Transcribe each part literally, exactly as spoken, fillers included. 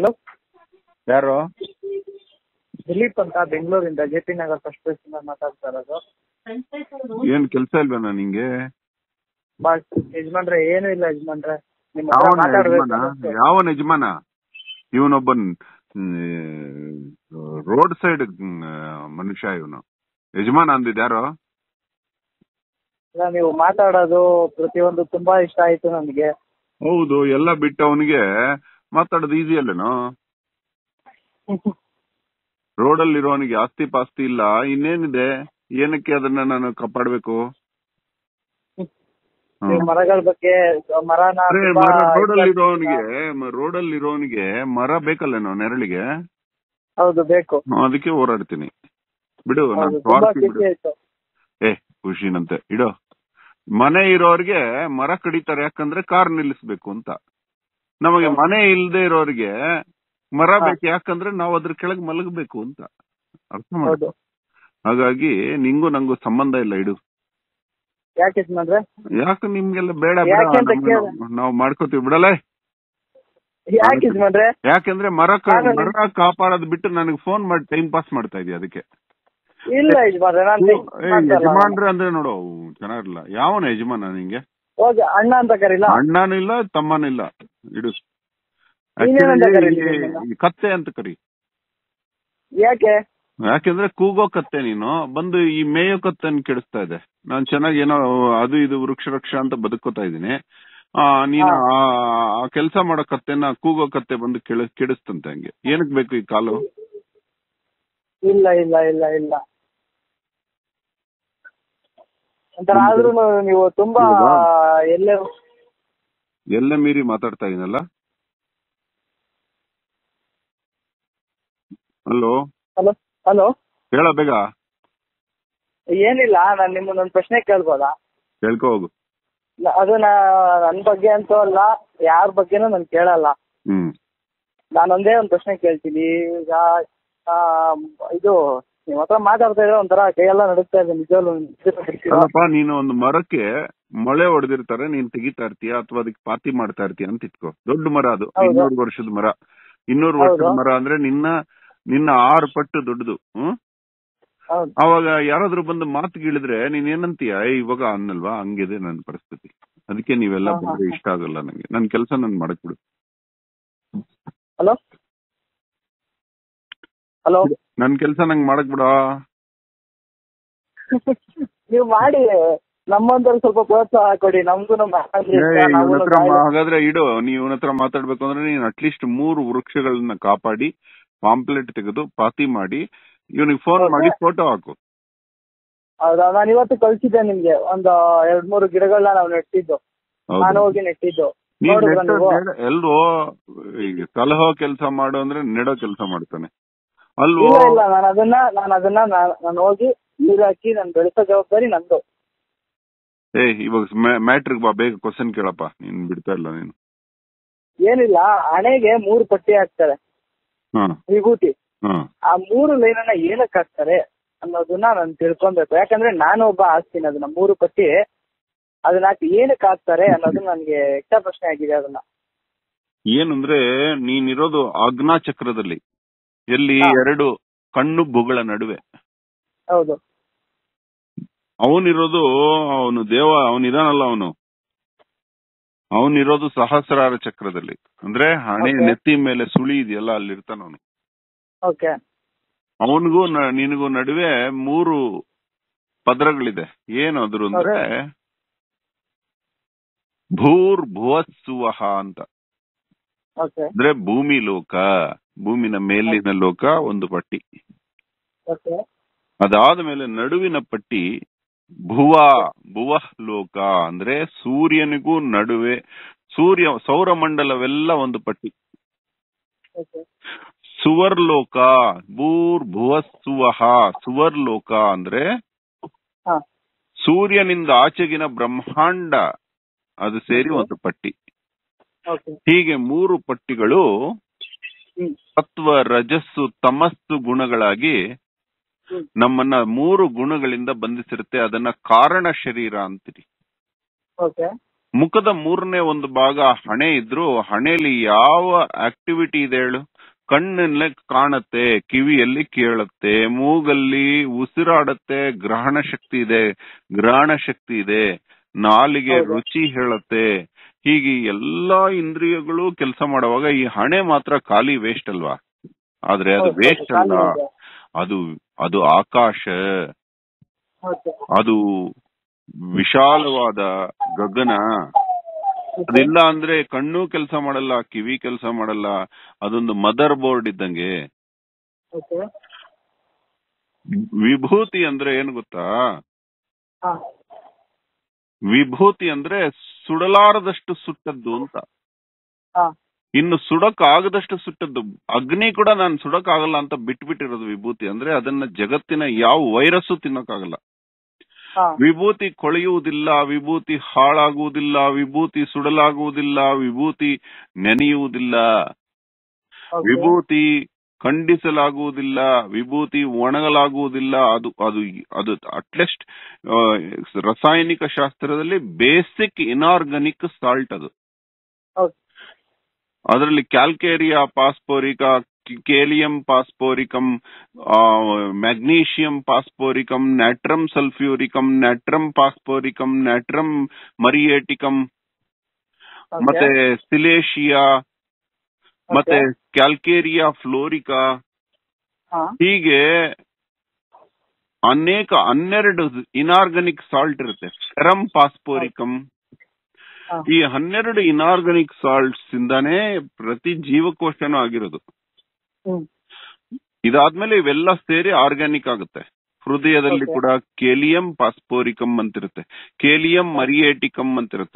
Hello, ಯಾರು? ದಿಲೀಪ್ ಅಂತ ಬೆಂಗಳೂರಿಂದ J P Nagar first place ಇಂದ ಮಾತಾಡ್ತಾ ಇರೋದು. ಏನ್ ಕೆಲ್ಸ ಇಲ್ವೇನಾ ನಿಂಗೆ? ಬಟ್ ಯಜಮಾನ್ರೆ ಏನು ಇಲ್ಲ ಯಜಮಾನ್ರೆ, ನಿಮ್ಮ ಹತ್ರ ಯಾವನ ಮಾತಾಡ್ಬೇಕು ಯಜಮಾನ? ಅನ್ನಿಸ್ತು. ಯಾವನ ಯಜಮಾನ? ಇವನೊಬ್ಬ ರೋಡ್ ಸೈಡ್ ಮನುಷ್ಯ. ಇವನು ಯಜಮಾನ ಅಂದಿದ್ ಯಾರು? ಇಲ್ಲ, ನೀವು ಮಾತಾಡೋದು ಪ್ರತಿಯೊಂದು ತುಂಬಾ ಇಷ್ಟ ಆಯ್ತು ನನಗೆ. ಹೌದು, ಎಲ್ಲ ಬಿಟ್ಟು ಅವನಿಗೆ ಮಾತಾಡೋದು ಈಸಿ ಅಲ್ಲೇನೋ? ರೋಡಲ್ಲಿ ಇರೋನಿಗೆ ಆಸ್ತಿ ಪಾಸ್ತಿ ಇಲ್ಲ, ಇನ್ನೇನಿದೆ? ಏನಕ್ಕೆ ಅದನ್ನ ನಾನು ಕಾಪಾಡ್ಬೇಕು? ನೀವು ಮರಗಳ ಬಗ್ಗೆ ಮರನ ತುಂಬಾ ರೋಡಲ್ಲಿ ಇಷ್ಟ ಇರೋನಿಗೆ ಪಡ್ತೀರಾ? ರೋಡಲ್ಲಿ ಇರೋನಿಗೆ ಮರ ಬೇಕಲ್ಲೇನೋ ನೆರಳಿಗೆ? ಹೌದು, ಬೇಕು. ಅದಕ್ಕೆ ಹೋರಾಡ್ತೀನಿ. ಬಿಡು, ಹೌದು, ನಾನು ತುಂಬಾ ಸ್ವಾರ್ಥಿ. ಖುಷಿ ಬಿಡು, ಆಯ್ತು. ಏ ಖುಷಿನಂತೆ ಇಡು. ಮನೆ ಇರೋರ್ಗೆ ಮರ ಕಡಿತಾರೆ ಯಾಕಂದ್ರೆ ಕಾರ್ ನಿಲ್ಲಿಸ್ಬೇಕು ಅಂತ. ನಮಗೆ ಮನೆ ಇಲ್ದೇ ಇರೋರಿಗೆ ಮರ ಬೇಕು ಯಾಕಂದ್ರೆ ನಾವು ಅದ್ರ ಕೆಳಗೆ ಮಲಗಬೇಕು ಅಂತ. ಅರ್ಥ ಮಾಡು. ಹಾಗಾಗಿ ನಿಂಗೂ ನಂಗೂ ಸಂಬಂಧ ಇಲ್ಲ, ಇಡು. ಯಾಕೆ ಯಜಮಾನ್ರೆ? ಯಾಕೆ ನಿಮ್ಗೆಲ್ಲ ಬೇಡ ಯಾಕೆ ಅಂತ ಬೇಡ, ಕೇಳ್ದೆ. ನಾವು ಮಾಡ್ಕೋತೀವಿ, ಬಿಡಲ್ಲ. ಯಾಕೆ ಯಜಮಾನ್ರೆ? ಯಾಕೆಂದ್ರೆ ಮರ ಕ- ನಾನು- ಮರ ಕಾಪಾಡೋದ್ ಬಿಟ್ಟು ನನಗೆ ಫೋನ್ ಮಾಡಿ ಟೈಮ್ ಪಾಸ್ ಮಾಡ್ತಾ ಇದೀಯ, ಅದಕ್ಕೆ. ಇಲ್ಲ ಯಜಮಾನ್ರೆ, ನಾನು ಏ, ಯಜಮಾನ್ರೆ ಅಂದ್ರೆ ನೋಡು ಚೆನ್ನಾಗಿರಲ್ಲ. ಯಾವನ ಯಜಮಾನ ನಿಂಗೆ? ಹೋಗಿ ಅಣ್ಣ ಅಂತ ಕರೀಲ? ಅಣ್ಣನೂ ಇಲ್ಲ, ತಮ್ಮನೂ ಇಲ್ಲ, ಇಡು. ನೀನೇನಂತ Actually, ಕರೀಲಿ ಈ- ನಿಮ್ಮನ್ನ? ಈ ಕತ್ತೆ ಅಂತ ಕರಿ. ಯಾಕೆ? ಯಾಕೆಂದ್ರೆ ಕೂಗೋ ಕತ್ತೆ ನೀನು, ಬಂದು ಈ ಮೇಯೋ ಕತ್ತೆನ್ ಕೆಡಿಸ್ತಾ ಇದೆ. ನಾನ್ ಚೆನ್ನಾಗಿ ಏನೋ ಅದು ಇದು ವೃಕ್ಷ ರಕ್ಷ ಅಂತ ಬದುಕೋತಾ ಇದೀನಿ. ಆ ನೀನು ಆ ಕೆಲಸ ಮಾಡೋ ಕತ್ತೆನ ಕೂಗೋ ಕತ್ತೆ ಬಂದು ಕೆಳ ಕೆಡಿಸ್ತಂತೆ. ಹಂಗೆ ಏನಕ್ ಬೇಕು ಈ ಕಾಲು? ಇಲ್ಲ ಇಲ್ಲ ಇಲ್ಲ ಇಲ್ಲ ಒಂಥರ ಆದ್ರೂ ನೀವು ತುಂಬಾ ಎಲ್ಲೇ ಎಲ್ಲ ಮೀರಿ ಮಾತಾಡ್ತಾ ಇದೀನಲ್ಲ. ಹಲೋ ಹಲೋ ಹಲೋ ಹೇಳ ಬೇಗ. ಏನಿಲ್ಲ, ನಾನು ನಿಮ್ಮನ್ನೊಂದು ಪ್ರಶ್ನೆ ಕೇಳ್ಬೋದಾ? ಕೇಳ್ಕೊ ಹೋಗು. ನ- ಅದು ನಾ- ನನ್ ಬಗ್ಗೆ ಅಂತೂ ಅಲ್ಲ, ಯಾರ ಬಗ್ಗೆನೂ ನಾನು ಕೇಳಲ್ಲ. ಹ್ಮ್ ನಾನೊಂದೇ ಒಂದು ಪ್ರಶ್ನೆ ಕೇಳ್ತೀನಿ. ಈಗ ಆ, ಇದು ನಿಮ್ಮ ಹತ್ರ ಮಾತಾಡ್ತಾ ಇದ್ರೆ ಒಂಥರ ಕೈಯೆಲ್ಲ ನಡುತ್ತಾ ಇದೆ ನಿಜವಾಗ್ಲೂ. ಅಲ್ಲಪ್ಪ, ನೀನು ಒಂದು ಮರಕ್ಕೆ ಮಳೆ ಹೊಡೆದಿರ್ತಾರೆ, ನೀನ್ ತೆಗಿತಾ ಇರ್ತೀಯ ಅಥವಾ ಅದಕ್ಕೆ ಪಾತಿ ಮಾಡ್ತಾ ಇರ್ತೀಯ ಅಂತ ಇಟ್ಕೋ. ದೊಡ್ಡ ಮರ ಅದು, ಹೌದು. ಇನ್ನೂರು ವರ್ಷದ ಮರ. ಇನ್ನೂರು ವರ್ಷದ ಹೌದು. ಮರ ಅಂದ್ರೆ ನಿನ್ನ ನಿನ್ನ ಆರು ಪಟ್ಟು ದೊಡ್ಡದು. ಹ್ಮ್ ಹೌದು. ಅವಾಗ ಯಾರಾದ್ರೂ ಬಂದು ಮಾತು ಕೇಳಿದ್ರೆ ನೀನ್ ಏನಂತೀಯ? ಏ ಇವಾಗ ಅನ್ನಲ್ವಾ? ಹಂಗಿದೆ ನನ್ನ ಪರಿಸ್ಥಿತಿ. ಅದಕ್ಕೆ ನೀವೆಲ್ಲ ಹಾ, ಹಾ, ಬಂದ್ರೆ ಹಾ. ಇಷ್ಟ ಆಗಲ್ಲ ನಂಗೆ. ನನ್ ಕೆಲಸ ನನ್ ಮಾಡಕ್ ಬಿಡು. ಹಲೋ ಹಲೋ ನನ್ ಕೆಲಸ ನಂಗೆ ಮಾಡಕ್ ಬಿಡ. ನೀವು ಮಾಡಿ, ನಮ್ಮಂತವ್ರು ಸ್ವಲ್ಪ ಪ್ರೋತ್ಸಾಹ ಕೊಡಿ. ನಮ್ಗೂ ನಮ್ಮ ಇವನ ಹತ್ರ ಹಾಗಾದ್ರೆ ಇಡು. ನೀವ್ ಇವನ ಹತ್ರ ಮಾತಾಡ್ಬೇಕು ಅಂದ್ರೆ ನೀನ್ ಅಟ್ಲೀಸ್ಟ್ ಮೂರು ವೃಕ್ಷಗಳನ್ನ ಕಾಪಾಡಿ ಪಾಂಪ್ಲೆಟ್ ತೆಗೆದು ಪಾತಿ ಮಾಡಿ ಇವನಿಗೆ ಫೋನ್ ಮಾಡಿ ಫೋಟೋ ಹಾಕು. ಹೌದಾ? ನಾನು ಇವತ್ತು ಕಳ್ಸಿದ್ದೆ ನಿಮ್ಗೆ ಒಂದು ಎರಡ್ ಮೂರು ಗಿಡಗಳನ್ನ ನಾವು ನೆಟ್ಟಿದ್ದು. ನಾನು ಹೋಗಿ ನೆಟ್ಟಿದ್ದು ನೋಡಿದ್ರ ನೀವು? ಎಲ್ರೋ ಈಗ ಸಲಹೋ ಕೆಲಸ ಮಾಡು ಅಂದ್ರೆ ನೆಡೋ ಕೆಲಸ ಮಾಡ್ತಾನೆ ಅಲ್ವೋ? ಇಲ್ಲ ಇಲ್ಲ, ನಾನು ಅದನ್ನ ನಾನು ಅದನ್ನ ನಾನು ಹೋಗಿ ನೀರು ಹಾಕಿ ನಾನು ಬೆಳೆಸೋ ಜವಾಬ್ದಾರಿ ನಂದು. ಏ ಇವಾಗ ಮ್ಯಾಟ್ರಿಗ್ ಬಾ, ಬೇಗ ಕ್ವಶನ್ ಕೇಳಪ್ಪ. ನೀನ್ ಬಿಡ್ತಾ ಇಲ್ಲ ನೀನು. ಏನಿಲ್ಲ, ಹಣೆಗೆ ಮೂರು ಪಟ್ಟಿ ಹಾಕ್ತಾರೆ ಹಾ ವಿಭೂತಿ. ಹಾ ಆ ಮೂರು ಲೈನನ್ನ ಏನಕ್ಕೆ ಹಾಕ್ತಾರೆ ಅನ್ನೋದನ್ನ ನಾನು ತಿಳ್ಕೊಬೇಕು. ಯಾಕಂದ್ರೆ ನಾನು ಒಬ್ಬ ಹಾಕ್ತೀನಿ ಅದನ್ನ ಮೂರು ಪಟ್ಟಿ. ಅದನ್ನ ಹಾಕಿ ಏನಕ್ಕೆ ಹಾಕ್ತಾರೆ ಅನ್ನೋದು ನನ್ಗೆ ಎಕ್ಸ್ಟ್ರಾ ಪ್ರಶ್ನೆ ಆಗಿದೆ. ಅದನ್ನ ಏನಂದ್ರೆ ನೀನಿರೋದು ಆಜ್ಞಾ ಚಕ್ರದಲ್ಲಿ, ಎಲ್ಲಿ ಹಾ. ಎರಡು ಕಣ್ಣು ಬುಗಳ ನಡುವೆ. ಹೌದು. ಅವನಿರೋದು ಅವನು ದೇವ, ಅವನಿದಾನಲ್ಲ ಅವನು ಅವನಿರೋದು ಸಹಸ್ರಾರ ಚಕ್ರದಲ್ಲಿ. ಅಂದ್ರೆ ಹಣೆ Okay. ನೆತ್ತಿ ಮೇಲೆ ಸುಳಿ ಇದೆಯಲ್ಲ, ಅಲ್ಲಿರ್ತಾನ ಅವನು. ಓಕೆ. ಅವನಿಗೂ ನಿನಗೂ ನಡುವೆ ಮೂರು ಪದರಗಳಿದೆ. ಏನಾದ್ರು ಅಂದ್ರೆ ಭೂರ್ ಭುವಸ್ಸುವಹ ಅಂತ. ಓಕೆ. ಅಂದ್ರೆ ಭೂಮಿ ಲೋಕ, ಭೂಮಿನ ಮೇಲಿನ ಲೋಕ ಒಂದು ಪಟ್ಟಿ. ಓಕೆ. ಅದಾದ ಮೇಲೆ ನಡುವಿನ ಪಟ್ಟಿ ಭುವ ಭುವ ಲೋಕ, ಅಂದ್ರೆ ಸೂರ್ಯನಿಗೂ ನಡುವೆ ಸೂರ್ಯ ಸೌರಮಂಡಲವೆಲ್ಲ ಒಂದು ಪಟ್ಟಿ. ಓಕೆ. ಸುವರ್ಲೋಕ, ಭೂರ್ ಭುವಸ್ಸುವಹ ಸುವರ್ಲೋಕ ಅಂದ್ರೆ ಹಾ. ಸೂರ್ಯನಿಂದ ಆಚೆಗಿನ ಬ್ರಹ್ಮಾಂಡ, ಅದು ಸೇರಿ Okay. ಒಂದು ಪಟ್ಟಿ. ಓಕೆ. ಹೀಗೆ ಮೂರು ಪಟ್ಟಿಗಳು ಹ್ಮ್. ಸತ್ವ ರಜಸ್ಸು ತಮಸ್ಸು ಗುಣಗಳಾಗಿ ಹ್ಮ್. ನಮ್ಮನ್ನ ಮೂರು ಗುಣಗಳಿಂದ ಬಂಧಿಸಿರುತ್ತೆ. ಅದನ್ನ ಕಾರಣ ಶರೀರ ಅಂತೀರಿ. ಓಕೆ. ಮುಖದ ಮೂರನೇ ಒಂದು ಭಾಗ ಹಣೆ ಇದ್ರು ಹಣೆಯಲ್ಲಿ ಯಾವ ಆಕ್ಟಿವಿಟಿ ಇದೆ ಹೇಳು? ಕಣ್ಣಲ್ಲೇ ಕಾಣುತ್ತೆ, ಕಿವಿಯಲ್ಲಿ ಕೇಳುತ್ತೆ, ಮೂಗಲ್ಲಿ ಉಸಿರಾಡತ್ತೆ, ಗ್ರಹಣ ಶಕ್ತಿ ಇದೆ, ಗ್ರಹಣ ಶಕ್ತಿ ಇದೆ, ನಾಲಿಗೆ ರುಚಿ ಹೇಳುತ್ತೆ. ಹೀಗೆ ಎಲ್ಲಾ ಇಂದ್ರಿಯಗಳು ಕೆಲಸ ಮಾಡುವಾಗ ಈ ಹಣೆ ಮಾತ್ರ ಖಾಲಿ ವೇಸ್ಟ್ ಅಲ್ವಾ? ಆದ್ರೆ ಅದು ವೇಸ್ಟ್ ಅಲ್ಲ, ಅದು ಅದು ಆಕಾಶ, ಅದು ವಿಶಾಲವಾದ ಗಗನ. ಅದಿಲ್ಲ ಅಂದ್ರೆ ಕಣ್ಣು ಕೆಲಸ ಮಾಡಲ್ಲ, ಕಿವಿ ಕೆಲಸ ಮಾಡಲ್ಲ. ಅದೊಂದು ಮದರ್ ಬೋರ್ಡ್ ಇದ್ದಂಗೆ. ವಿಭೂತಿ ಅಂದ್ರೆ ಏನು ಗೊತ್ತಾ? ವಿಭೂತಿ ಅಂದ್ರೆ ಸುಡಲಾರದಷ್ಟು ಸುಟ್ಟದ್ದು ಅಂತ. ಇನ್ನು ಸುಡಕ್ ಆಗದಷ್ಟು ಸುಟ್ಟದ್ದು. ಅಗ್ನಿ ಕೂಡ ನಾನು ಸುಡಕ್ ಆಗಲ್ಲ ಅಂತ ಬಿಟ್ಬಿಟ್ಟಿರೋದು ವಿಭೂತಿ. ಅಂದ್ರೆ ಅದನ್ನ ಜಗತ್ತಿನ ಯಾವ ವೈರಸ್ಸು ತಿನ್ನಕ್ಕಾಗಲ್ಲ. ವಿಭೂತಿ ಕೊಳೆಯುವುದಿಲ್ಲ, ವಿಭೂತಿ ಹಾಳಾಗುವುದಿಲ್ಲ, ವಿಭೂತಿ ಸುಡಲಾಗುವುದಿಲ್ಲ, ವಿಭೂತಿ ನೆನೆಯುವುದಿಲ್ಲ, ವಿಭೂತಿ ಖಂಡಿಸಲಾಗುವುದಿಲ್ಲ, ವಿಭೂತಿ ಒಣಗಲಾಗುವುದಿಲ್ಲ. ಅದು ಅದು ಅದು ಅಟ್ಲೀಸ್ಟ್ ರಾಸಾಯನಿಕ ಶಾಸ್ತ್ರದಲ್ಲಿ ಬೇಸಿಕ್ ಇನಾರ್ಗಾನಿಕ್ ಸಾಲ್ಟ್ ಅದು. ಅದರಲ್ಲಿ ಕ್ಯಾಲ್ಕೇರಿಯಾ ಪಾಸ್ಪೋರಿಕಾ, ಕೇಲಿಯಂ ಪಾಸ್ಪೋರಿಕಂ, ಮ್ಯಾಗ್ನೀಷಿಯಂ ಪಾಸ್ಪೋರಿಕಂ, ನ್ಯಾಟ್ರಮ್ ಸಲ್ಫ್ಯೂರಿಕಂ, ನ್ಯಾಟ್ರಮ್ ಪಾಸ್ಪೋರಿಕಂ, ನ್ಯಾಟ್ರಮ್ ಮರಿಯೇಟಿಕಂ, ಮತ್ತೆ ಸಿಲೇಶಿಯಾ, ಮತ್ತೆ ಕ್ಯಾಲ್ಕೇರಿಯಾ ಫ್ಲೋರಿಕಾ, ಹೀಗೆ ಅನೇಕ ಹನ್ನೆರಡು ಇನಾರ್ಗಾನಿಕ್ ಸಾಲ್ಟ್ ಇರುತ್ತೆ. ಫೆರಮ್ ಪಾಸ್ಪೋರಿಕಂ. ಈ ಹನ್ನೆರಡು ಇನಾರ್ಗಾನಿಕ್ ಸಾಲ್ಟ್ಸ್ ಇಂದಾನೇ ಪ್ರತಿ ಜೀವಕೋಶನೂ ಆಗಿರೋದು. ಇದಾದ್ಮೇಲೆ ಇವೆಲ್ಲ ಸೇರಿ ಆರ್ಗ್ಯಾನಿಕ್ ಆಗುತ್ತೆ. ಹೃದಯದಲ್ಲಿ ಕೂಡ ಕೇಲಿಯಂ ಪಾಸ್ಪೋರಿಕಂ ಅಂತಿರುತ್ತೆ, ಕೇಲಿಯಂ ಮರಿಯೇಟಿಕಂ ಅಂತಿರುತ್ತೆ.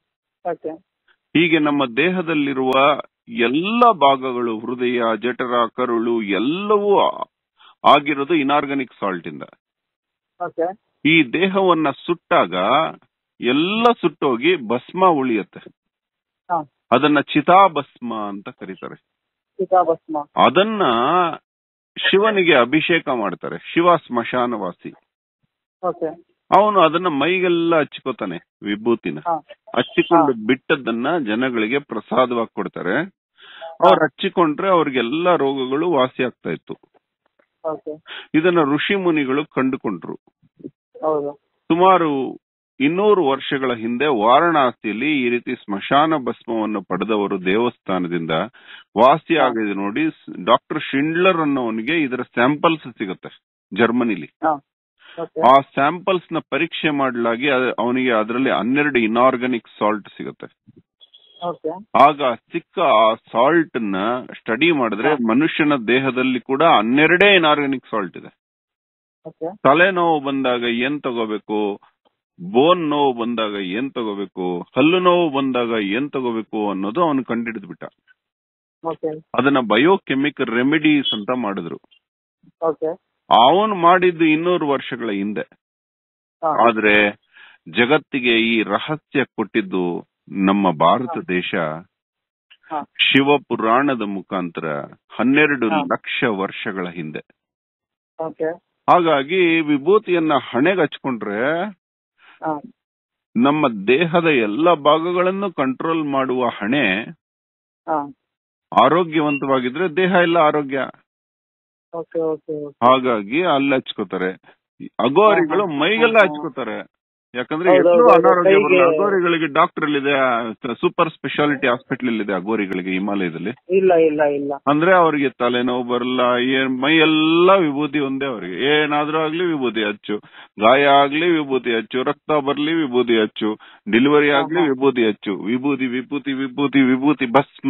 ಹೀಗೆ ನಮ್ಮ ದೇಹದಲ್ಲಿರುವ ಎಲ್ಲ ಭಾಗಗಳು, ಹೃದಯ, ಜಠರ, ಕರುಳು ಎಲ್ಲವೂ ಆಗಿರೋದು ಇನಾರ್ಗಾನಿಕ್ ಸಾಲ್ಟ್ ಇಂದ. ಈ ದೇಹವನ್ನ ಸುಟ್ಟಾಗ ಎಲ್ಲ ಸುಟ್ಟೋಗಿ ಭಸ್ಮ ಉಳಿಯುತ್ತೆ. ಅದನ್ನ ಚಿತಾಭಸ್ಮ ಅಂತ ಕರೀತಾರೆ. ಅದನ್ನ ಶಿವನಿಗೆ ಅಭಿಷೇಕ ಮಾಡ್ತಾರೆ. ಶಿವ ಸ್ಮಶಾನವಾಸಿ. ಅವನು ಅದನ್ನ ಮೈಗೆಲ್ಲ ಹಚ್ಕೋತಾನೆ ವಿಭೂತಿನ. ಹಚ್ಚಿಕೊಂಡು ಬಿಟ್ಟದನ್ನ ಜನಗಳಿಗೆ ಪ್ರಸಾದವಾಗಿ ಕೊಡ್ತಾರೆ. ಅವ್ರು ಹಚ್ಚಿಕೊಂಡ್ರೆ ಅವ್ರಿಗೆಲ್ಲ ರೋಗಗಳು ವಾಸಿ ಆಗ್ತಾ ಇತ್ತು. ಇದನ್ನ ಋಷಿ ಮುನಿಗಳು ಕಂಡುಕೊಂಡ್ರು. ಸುಮಾರು ಇನ್ನೂರು ವರ್ಷಗಳ ಹಿಂದೆ ವಾರಣಾಸಿಯಲ್ಲಿ ಈ ರೀತಿ ಸ್ಮಶಾನ ಭಸ್ಮವನ್ನು ಪಡೆದವರು ದೇವಸ್ಥಾನದಿಂದ ವಾಸಿ ಆಗಿದೆ ನೋಡಿ. ಡಾಕ್ಟರ್ ಶಿಂಡ್ಲರ್ ಅನ್ನೋವನಿಗೆ ಇದರ ಸ್ಯಾಂಪಲ್ಸ್ ಸಿಗುತ್ತೆ ಜರ್ಮನಿಲಿ. ಆ ಸ್ಯಾಂಪಲ್ಸ್ ನ ಪರೀಕ್ಷೆ ಮಾಡಲಾಗಿ ಅವನಿಗೆ ಅದರಲ್ಲಿ ಹನ್ನೆರಡು ಇನಾರ್ಗಾನಿಕ್ ಸಾಲ್ಟ್ ಸಿಗುತ್ತೆ. ಆಗ ಸಿಕ್ಕ ಆ ಸಾಲ್ಟ್ ನ ಸ್ಟಡಿ ಮಾಡಿದ್ರೆ ಮನುಷ್ಯನ ದೇಹದಲ್ಲಿ ಕೂಡ ಹನ್ನೆರಡೇ ಇನಾರ್ಗಾನಿಕ್ ಸಾಲ್ಟ್ ಇದೆ. ತಲೆನೋವು ಬಂದಾಗ ಏನ್ ತಗೋಬೇಕು, ಬೋನ್ ನೋವು ಬಂದಾಗ ಏನ್ ತಗೋಬೇಕು, ಹಲ್ಲು ನೋವು ಬಂದಾಗ ಏನ್ ತಗೋಬೇಕು ಅನ್ನೋದು ಅವನು ಕಂಡಿಡಿದು ಬಿಟ್ಟ. ಅದನ್ನ ಬಯೋಕೆಮಿಕಲ್ ರೆಮಿಡೀಸ್ ಅಂತ ಮಾಡಿದ್ರು. ಅವನು ಮಾಡಿದ್ದು ಇನ್ನೂರು ವರ್ಷಗಳ ಹಿಂದೆ. ಆದ್ರೆ ಜಗತ್ತಿಗೆ ಈ ರಹಸ್ಯ ಕೊಟ್ಟಿದ್ದು ನಮ್ಮ ಭಾರತ ದೇಶ ಶಿವ ಪುರಾಣದ ಮುಖಾಂತರ ಹನ್ನೆರಡು ಲಕ್ಷ ವರ್ಷಗಳ ಹಿಂದೆ. ಹಾಗಾಗಿ ವಿಭೂತಿಯನ್ನ ಹಣೆಗೆ ಹಚ್ಕೊಂಡ್ರೆ ನಮ್ಮ ದೇಹದ ಎಲ್ಲ ಭಾಗಗಳನ್ನು ಕಂಟ್ರೋಲ್ ಮಾಡುವ ಹಣೆ ಆರೋಗ್ಯವಂತವಾಗಿದ್ರೆ ದೇಹ ಎಲ್ಲ ಆರೋಗ್ಯ. ಹಾಗಾಗಿ ಅಲ್ಲಿ ಹಚ್ಕೋತಾರೆ. ಅಗೋರಿಗಳು ಮೈಗೆಲ್ಲ ಹಚ್ಕೋತಾರೆ. ಯಾಕಂದ್ರೆ ಎಲ್ಲೂ ಅನಾರೋಗ್ಯ ಬರಲ್ಲ. ಅಗೋರಿಗಳಿಗೆ ಡಾಕ್ಟರ್ ಎಲ್ಲಿದೆ? ಸೂಪರ್ ಸ್ಪೆಷಾಲಿಟಿ ಹಾಸ್ಪಿಟಲ್ ಇದೆ ಅಗೋರಿಗಳಿಗೆ ಹಿಮಾಲಯದಲ್ಲಿ. ಇಲ್ಲ ಇಲ್ಲ ಇಲ್ಲ ಅಂದ್ರೆ ಅವ್ರಿಗೆ ತಲೆನೋವು ಬರಲ್ಲ, ಏನ್ ಮೈ ಎಲ್ಲಾ ವಿಭೂತಿ ಒಂದೇ. ಅವ್ರಿಗೆ ಏನಾದ್ರೂ ಆಗ್ಲಿ ವಿಭೂತಿ ಹಚ್ಚು, ಗಾಯ ಆಗ್ಲಿ ವಿಭೂತಿ ಹಚ್ಚು, ರಕ್ತ ಬರ್ಲಿ ವಿಭೂತಿ ಹಚ್ಚು, ಡೆಲಿವರಿ ಆಗ್ಲಿ ವಿಭೂತಿ ಹಚ್ಚು. ವಿಭೂತಿ ವಿಭೂತಿ ವಿಭೂತಿ ವಿಭೂತಿ ಭಸ್ಮ.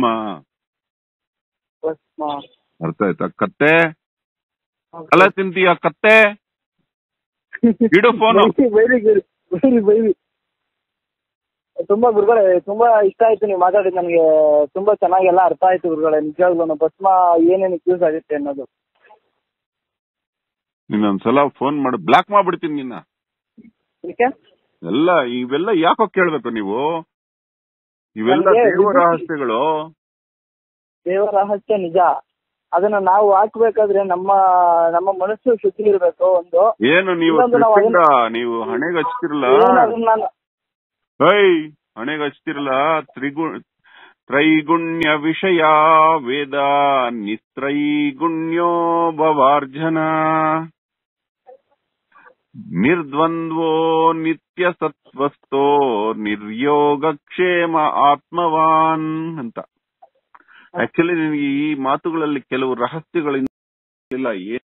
ಅರ್ಥ ಆಯ್ತಾ? ಕತ್ತೆ ಅಲ್ಲ ತಿಂತೀಯ ಕತ್ತೆ? ಇಡು phone. Very good, very very ತುಂಬಾ ಗುರುಗಳೇ, ತುಂಬಾ ಇಷ್ಟ ಆಯ್ತು ನೀವು ಮಾತಾಡಿದ್. ನನಗೆ ತುಂಬಾ ಚೆನ್ನಾಗೆಲ್ಲ ಅರ್ಥ ಆಯ್ತು ಗುರುಗಳೇ. ನಿಜವಾಗ್ಲೂ ಭಸ್ಮ ಏನೇನಕ್ಕೆ ಯೂಸ್ ಆಗುತ್ತೆ ಅನ್ನೋದು. ಇನ್ನೊಂದ್ಸಲ ಫೋನ್ ಮಾಡಿ ಬ್ಲಾಕ್ ಮಾಡ್ಬಿಡ್ತೀನಿ ನಿನ್ನ. ಎಲ್ಲ ಇವೆಲ್ಲ ಯಾಕೋ ಕೇಳ್ಬೇಕು ನೀವು? ಇವೆಲ್ಲ ದೇವ ರಹಸ್ಯಗಳು. ದೇವ ರಹಸ್ಯ ನಿಜ. ಅದನ್ನ ನಾವು ಹಾಕ್ಬೇಕಾದ್ರೆ ನಮ್ಮ ನಮ್ಮ ಮನಸ್ಸು ಶುದ್ಧಿ ಇರ್ಬೇಕು. ಒಂದು ಏನು ನೀವು ನೀವು ಹಣೆಗೆ ಹಚ್ತಿರಲ್ಲ, ಹಣೆಗೆ ಹಚ್ತಿರಲ್ಲ ತ್ರಿಗು ತ್ರೈಗುಣ್ಯ ವಿಷಯ ವೇದ ನಿತ್ರೈಗುಣ್ಯೋ ಭವಾರ್ಜನ ನಿರ್ದ್ವಂದ್ವೋ ನಿತ್ಯ ಸತ್ವಸ್ಥೋ ನಿರ್ಯೋಗಕ್ಷೇಮ ಆತ್ಮವಾನ್ ಅಂತ. ಆಕ್ಚುಲಿ ನಿನಗೆ ಈ ಮಾತುಗಳಲ್ಲಿ ಕೆಲವು ರಹಸ್ಯಗಳಿಲ್ಲ.